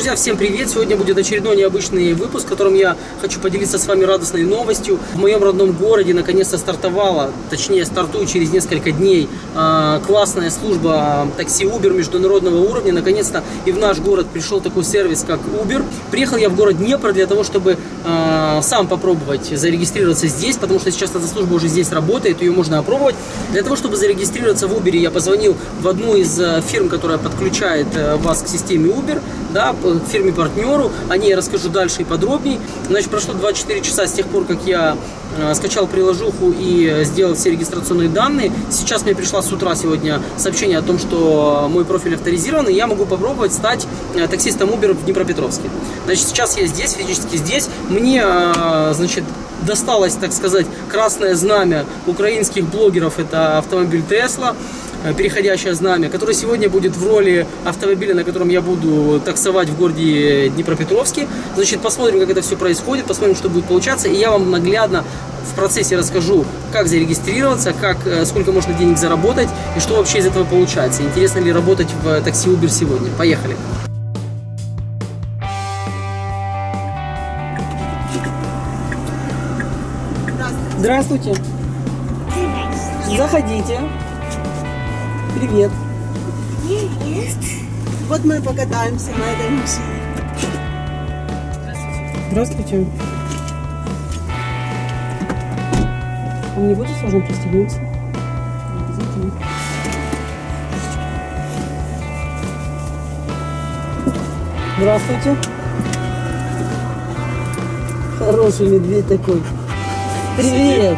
Друзья, всем привет! Сегодня будет очередной необычный выпуск, в котором я хочу поделиться с вами радостной новостью. В моем родном городе наконец-то стартовала, точнее стартует через несколько дней, классная служба такси Uber международного уровня. Наконец-то и в наш город пришел такой сервис, как Uber. Приехал я в город Днепр для того, чтобы сам попробовать зарегистрироваться здесь, потому что сейчас эта служба уже здесь работает, ее можно опробовать. Для того, чтобы зарегистрироваться в Uber, я позвонил в одну из фирм, которая подключает вас к системе Uber, да, фирме-партнеру. О ней я расскажу дальше и подробнее. Значит, прошло 24 часа с тех пор, как я скачал приложуху и сделал все регистрационные данные. Сейчас мне пришла с утра сегодня сообщение о том, что мой профиль авторизирован, и я могу попробовать стать таксистом Uber в Днепропетровске. Значит, сейчас я здесь, физически здесь. Мне, значит, досталось, так сказать, красное знамя украинских блогеров. Это автомобиль Tesla, переходящее знамя, который сегодня будет в роли автомобиля, на котором я буду таксовать в городе Днепропетровске. Значит, посмотрим, как это все происходит, посмотрим, что будет получаться, и я вам наглядно в процессе расскажу, как зарегистрироваться, сколько можно денег заработать и что вообще из этого получается. Интересно ли работать в такси Uber сегодня. Поехали! Здравствуйте! Заходите! Привет! Привет! Вот мы покатаемся на этой машине. Здравствуйте! Вам не будет сложно пристегнуться? Обязательно. Здравствуйте! Хороший медведь такой. Привет!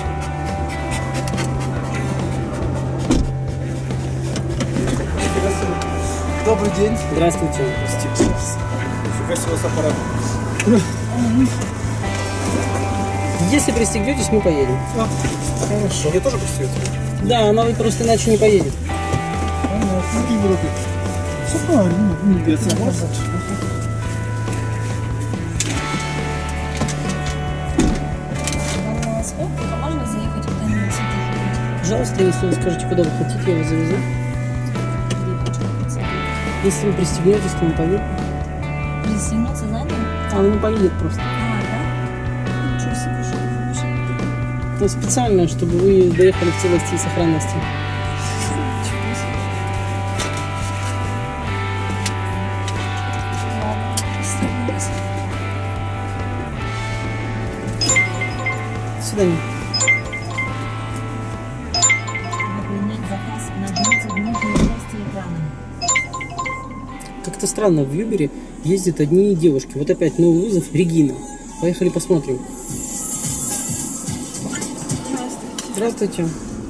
Добрый день. Здравствуйте. Нифига себе с аппаратом. Если пристегнетесь, мы поедем. Хорошо. Мне тоже пристегнете? Да, она просто иначе не поедет. Какие вороты? Все правильно. Я согласен. Можно заехать куда-нибудь сюда? Пожалуйста, если вы скажете, куда вы хотите, я вас завезу. Если вы пристегнетесь, то мы поедем. Пристегнуться сзади? Она не поедет просто. Да? Ничего себе, что ли? Это специально, чтобы вы доехали в целости и сохранности. До свидания. Выполнять заказ на 20 минут участия экрана. Как-то странно, в Uber ездят одни девушки. Вот опять новый вызов. Регина. Поехали посмотрим. Здравствуйте.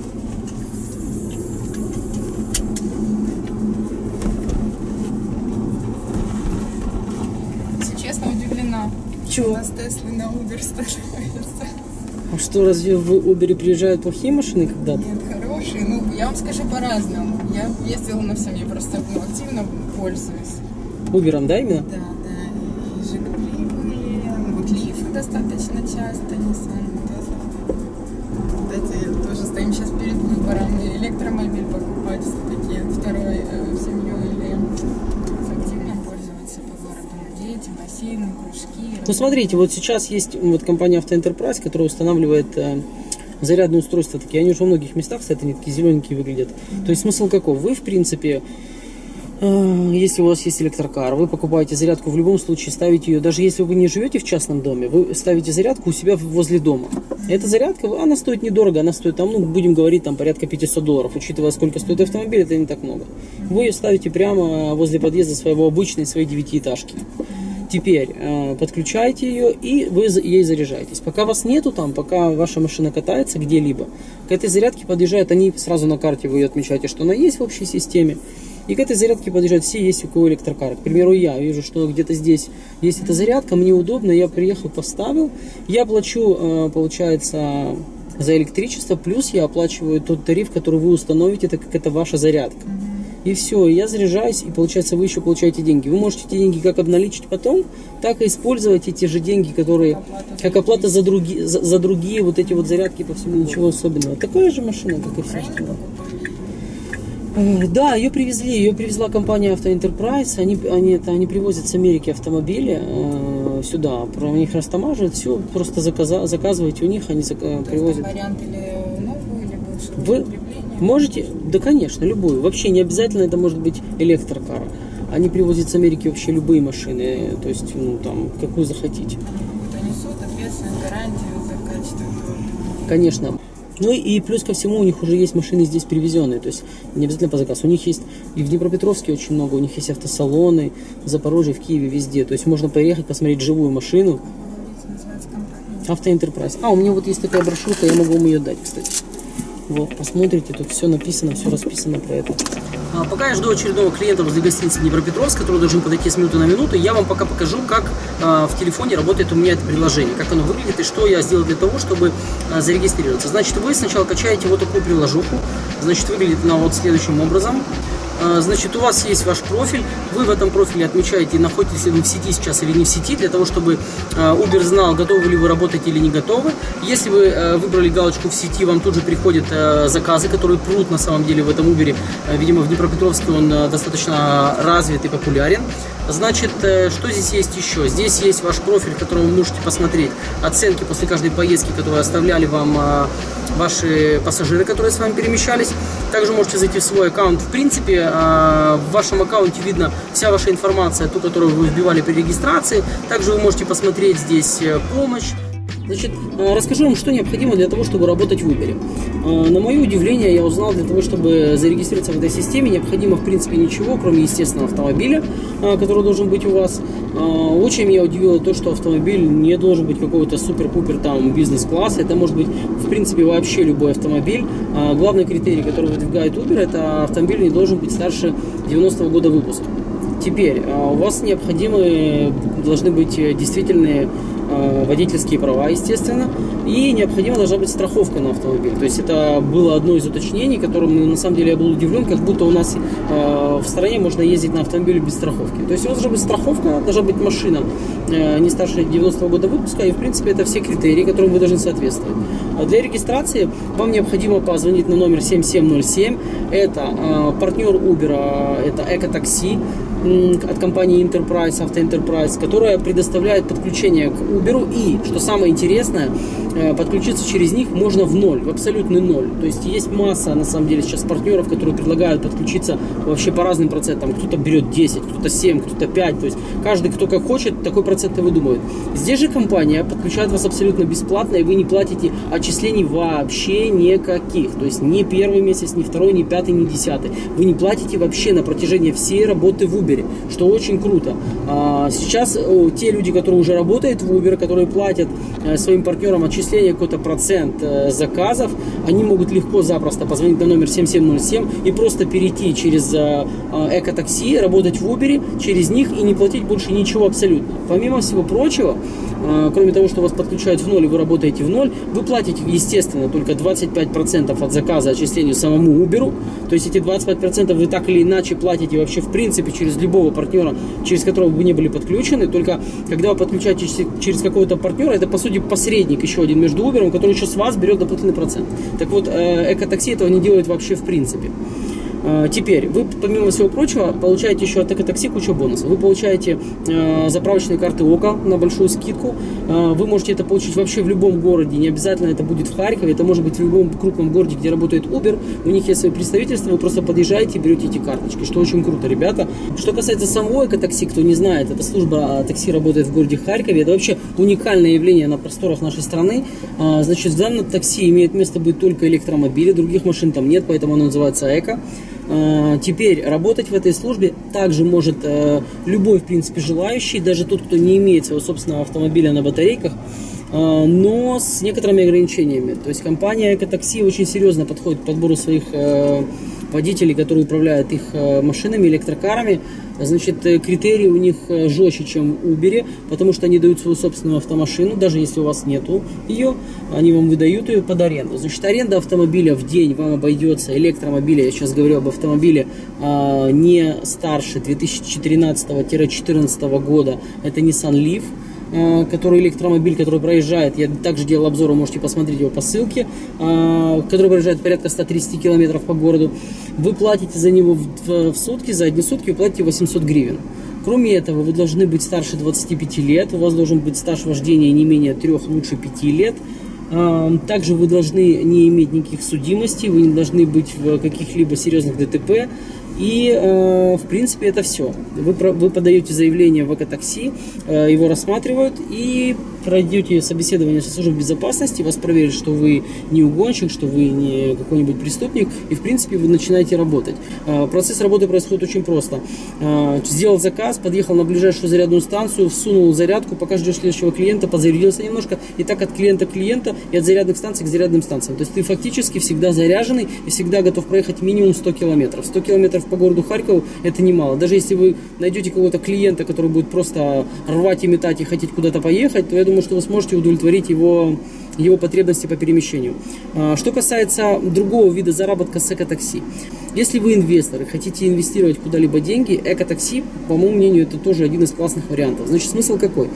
Если честно, удивлена. Чего? У нас Теслы на Uber стаживаются. А что, разве в Uber приезжают плохие машины когда-то? Нет, хорошие. Ну, я вам скажу по-разному. Я ездила на всем, я просто активно пользуюсь. Uber'ом, да, именно? Да. И Жигули были, вот Лифы достаточно часто, Nissan, Tesla. Кстати, тоже стоим сейчас перед выбором, электромобиль покупать все-таки второй в семью или активно пользоваться по городу. Дети, бассейны, кружки. Ну, смотрите, вот сейчас есть вот компания Auto Enterprise, которая устанавливает зарядные устройства такие. Они уже во многих местах, кстати, они такие зелененькие выглядят. То есть смысл каков? Вы, в принципе, если у вас есть электрокар, вы покупаете зарядку, в любом случае ставите ее, даже если вы не живете в частном доме, вы ставите зарядку у себя возле дома. Эта зарядка, она стоит недорого, она стоит там, ну, будем говорить, там порядка $500, учитывая, сколько стоит автомобиль, это не так много. Вы ее ставите прямо возле подъезда своей девятиэтажки. Теперь подключаете ее и вы ей заряжаетесь. Пока вас нету там, пока ваша машина катается где-либо, к этой зарядке подъезжают, они сразу на карте, вы ее отмечаете, что она есть в общей системе. И к этой зарядке подъезжают все, есть у кого электрокар. К примеру, я вижу, что где-то здесь есть эта зарядка, мне удобно, я приехал, поставил. Я плачу, получается, за электричество, плюс я оплачиваю тот тариф, который вы установите, так как это ваша зарядка. И все, я заряжаюсь, и получается, вы еще получаете деньги. Вы можете эти деньги как обналичить потом, так и использовать эти же деньги, которые как оплата за другие вот эти вот зарядки по всему. Ничего особенного. Такая же машина, как и все остальное. Да, ее привезла компания Auto Enterprise. Они привозят с Америки автомобили сюда, у них растамаживают, все, просто заказывайте у них, они привозят. Вариант или новую, или бывшую Вы укрепление? можете, да, конечно, любую. Вообще не обязательно это может быть электрокар. Они привозят с Америки вообще любые машины, то есть, ну, там, какую захотите. Они несут ответственность, гарантию за качество. Конечно. Ну и плюс ко всему у них уже есть машины здесь привезенные, то есть не обязательно по заказу. У них есть и в Днепропетровске очень много, у них есть автосалоны, в Запорожье, в Киеве, везде. То есть можно поехать, посмотреть живую машину. Auto Enterprise. У меня вот есть такая брошюрка, я могу вам ее дать, кстати. Вот, посмотрите, тут все написано, все расписано про это. Пока я жду очередного клиента возле гостиницы Днепропетровск, который должен подойти с минуты на минуту, я вам пока покажу, как в телефоне работает у меня это приложение, как оно выглядит и что я сделал для того, чтобы зарегистрироваться. Значит, вы сначала качаете вот такую приложуху, значит, выглядит она вот следующим образом. Значит, у вас есть ваш профиль, вы в этом профиле отмечаете, находитесь ли вы в сети сейчас или не в сети, для того, чтобы Uber знал, готовы ли вы работать или не готовы. Если вы выбрали галочку в сети, вам тут же приходят заказы, которые прут на самом деле в этом Uber. Видимо, в Днепропетровске он достаточно развит и популярен. Значит, что здесь есть еще? Здесь есть ваш профиль, в котором вы можете посмотреть оценки после каждой поездки, которые оставляли вам ваши пассажиры, которые с вами перемещались. Также можете зайти в свой аккаунт. В принципе, в вашем аккаунте видно вся ваша информация, ту, которую вы вбивали при регистрации. Также вы можете посмотреть здесь помощь. Значит, расскажу вам, что необходимо для того, чтобы работать в Uber. На мое удивление, я узнал, для того, чтобы зарегистрироваться в этой системе, необходимо, в принципе, ничего, кроме, естественно, автомобиля, который должен быть у вас. Очень меня удивило то, что автомобиль не должен быть какого-то супер-пупер там бизнес-класса. Это может быть, в принципе, вообще любой автомобиль. Главный критерий, который выдвигает Uber, это автомобиль не должен быть старше 90-го года выпуска. Теперь, у вас должны быть действительные водительские права, естественно, и необходима должна быть страховка на автомобиль. То есть это было одно из уточнений, которым на самом деле я был удивлен, как будто у нас в стране можно ездить на автомобиле без страховки. То есть у вас должна быть страховка, должна быть машина не старше 90-го года выпуска, и в принципе это все критерии, которым вы должны соответствовать. Для регистрации вам необходимо позвонить на номер 7707. Это партнер Uber, это Экотакси от компании Enterprise, Auto Enterprise, которая предоставляет подключение к Uber. И, что самое интересное, подключиться через них можно в ноль, в абсолютный ноль. То есть есть масса, на самом деле, сейчас партнеров, которые предлагают подключиться вообще по разным процентам. Кто-то берет 10, кто-то 7, кто-то 5. То есть каждый, кто как хочет, такой процент и выдумывает. Здесь же компания подключает вас абсолютно бесплатно, и вы не платите отчислений вообще никаких. То есть ни первый месяц, ни второй, ни пятый, ни 10. Вы не платите вообще на протяжении всей работы в Uber, что очень круто. Сейчас те люди, которые уже работают в Uber, которые платят своим партнерам отчисления какой-то процент заказов, они могут легко-запросто позвонить на номер 7707 и просто перейти через Экотакси, работать в Uber через них и не платить больше ничего абсолютно. Помимо всего прочего, кроме того, что вас подключают в ноль и вы работаете в ноль, вы платите, естественно, только 25% от заказа отчислению самому Uber. То есть эти 25% вы так или иначе платите вообще в принципе через любого партнера, через которого вы не были подключены. Только когда вы подключаетесь через какого-то партнера, это по сути посредник еще один между Uber, который еще с вас берет дополнительный процент. Так вот, Экотакси этого не делает вообще в принципе. Теперь, вы, помимо всего прочего, получаете еще от Экотакси кучу бонусов. Вы получаете заправочные карты ОКО на большую скидку. Вы можете это получить вообще в любом городе. Не обязательно это будет в Харькове. Это может быть в любом крупном городе, где работает Uber. У них есть свои представительства. Вы просто подъезжаете и берете эти карточки, что очень круто, ребята. Что касается самого Экотакси, кто не знает, эта служба такси работает в городе Харькове. Это вообще уникальное явление на просторах нашей страны. Значит, в данном такси имеет место быть только электромобили. Других машин там нет, поэтому оно называется Эко. Теперь работать в этой службе также может любой, в принципе, желающий, даже тот, кто не имеет своего собственного автомобиля на батарейках, но с некоторыми ограничениями. То есть компания Экотакси очень серьезно подходит к подбору своих водителей, которые управляют их машинами, электрокарами. Значит, критерии у них жестче, чем в Uber, потому что они дают свою собственную автомашину, даже если у вас нету ее, они вам выдают ее под аренду. Значит, аренда автомобиля в день вам обойдется, электромобиля, я сейчас говорю об автомобиле не старше 2013-2014 года, это Nissan Leaf. который электромобиль, который проезжает, я также делал обзор, вы можете посмотреть его по ссылке, который проезжает порядка 130 километров по городу, вы платите за него в сутки, за одни сутки вы платите 800 гривен. Кроме этого, вы должны быть старше 25 лет, у вас должен быть стаж вождения не менее 3, лучше 5 лет. Также вы должны не иметь никаких судимостей, вы не должны быть в каких-либо серьезных ДТП. И, в принципе, это все. Вы подаете заявление в экотакси, его рассматривают и пройдете собеседование со службой безопасности, вас проверят, что вы не угонщик, что вы не какой-нибудь преступник, и, в принципе, вы начинаете работать. Процесс работы происходит очень просто. Сделал заказ, подъехал на ближайшую зарядную станцию, всунул зарядку, пока ждешь следующего клиента, подзарядился немножко, и так от клиента к клиенту, и от зарядных станций к зарядным станциям. То есть ты фактически всегда заряженный и всегда готов проехать минимум 100 километров. 100 километров по городу Харькову это немало. Даже если вы найдете какого-то клиента, который будет просто рвать и метать и хотеть куда-то поехать, то я думаю, что вы сможете удовлетворить его потребности по перемещению. Что касается другого вида заработка с экотакси. Если вы инвестор и хотите инвестировать куда-либо деньги, экотакси, по моему мнению, это тоже один из классных вариантов. Значит, смысл какой?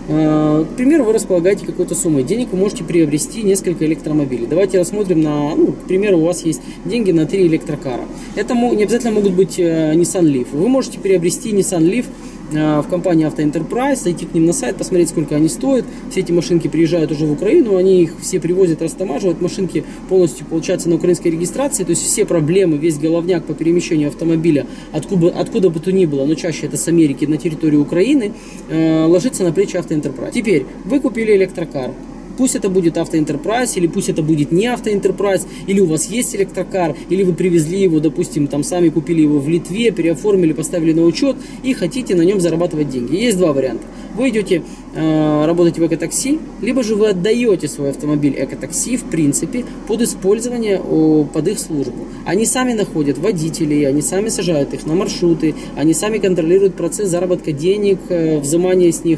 К примеру, вы располагаете какой-то суммой денег, вы можете приобрести несколько электромобилей. давайте рассмотрим к примеру, у вас есть деньги на 3 электрокара. Это не обязательно могут быть Nissan Leaf. Вы можете приобрести Nissan Leaf в компании Auto Enterprise, зайти к ним на сайт, посмотреть, сколько они стоят. Все эти машинки приезжают уже в Украину, они их все привозят, растамаживают. Машинки полностью получаются на украинской регистрации, то есть все проблемы, весь головняк по перемещению автомобиля, откуда бы то ни было, но чаще это с Америки на территорию Украины, ложится на плечи Auto Enterprise. Теперь вы купили электрокар. Пусть это будет Auto Enterprise, или пусть это будет не Auto Enterprise, или у вас есть электрокар, или вы привезли его, допустим, там сами купили его в Литве, переоформили, поставили на учет и хотите на нем зарабатывать деньги. Есть два варианта. Вы идете работать в экотакси, либо же вы отдаете свой автомобиль экотакси, в принципе, под использование, под их службу. Они сами находят водителей, они сами сажают их на маршруты, они сами контролируют процесс заработка денег, взимания с них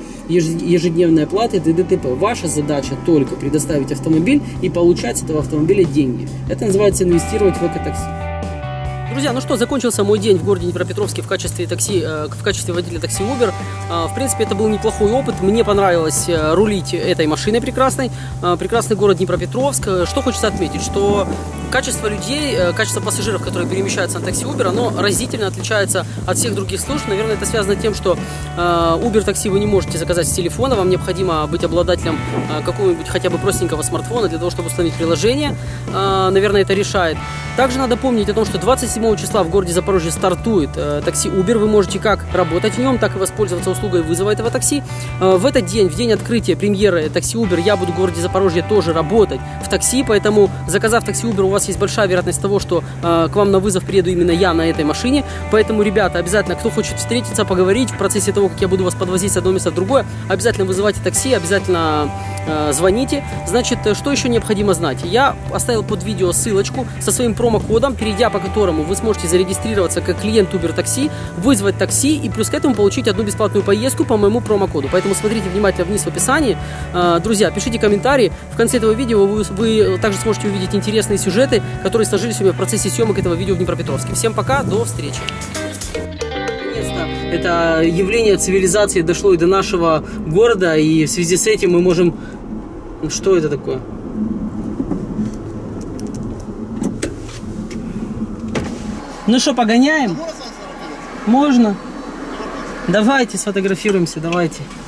ежедневной оплаты, ДТП. Ваша задача только предоставить автомобиль и получать с этого автомобиля деньги. Это называется инвестировать в экотакси. Друзья, ну что, закончился мой день в городе Днепропетровске в качестве водителя такси Uber. В принципе, это был неплохой опыт. Мне понравилось рулить этой машиной прекрасной. Прекрасный город Днепропетровск. Что хочется отметить, что качество людей, качество пассажиров, которые перемещаются на такси Uber, оно разительно отличается от всех других служб. Наверное, это связано с тем, что Uber такси вы не можете заказать с телефона. Вам необходимо быть обладателем какого-нибудь хотя бы простенького смартфона для того, чтобы установить приложение. Наверное, это решает. Также надо помнить о том, что 27 числа в городе Запорожье стартует такси Uber. Вы можете как работать в нем, так и воспользоваться услугой вызова этого такси. В этот день, в день открытия премьеры такси Uber, я буду в городе Запорожье тоже работать в такси. Поэтому, заказав такси Uber, у вас есть большая вероятность того, что к вам на вызов приеду именно я на этой машине. Поэтому, ребята, обязательно, кто хочет встретиться, поговорить в процессе того, как я буду вас подвозить с одного места в другое, обязательно вызывайте такси, обязательно звоните. Значит, что еще необходимо знать? Я оставил под видео ссылочку со своим промокодом, перейдя по которому вы сможете зарегистрироваться как клиент Uber такси, вызвать такси и плюс к этому получить одну бесплатную поездку по моему промокоду. Поэтому смотрите внимательно вниз в описании. Друзья, пишите комментарии. В конце этого видео вы также сможете увидеть интересные сюжеты, которые сложились у меня в процессе съемок этого видео в Днепропетровске. Всем пока, до встречи. Наконец-то это явление цивилизации дошло и до нашего города, и в связи с этим мы можем... Что это такое? Ну что, погоняем? Можно? Давайте сфотографируемся, давайте.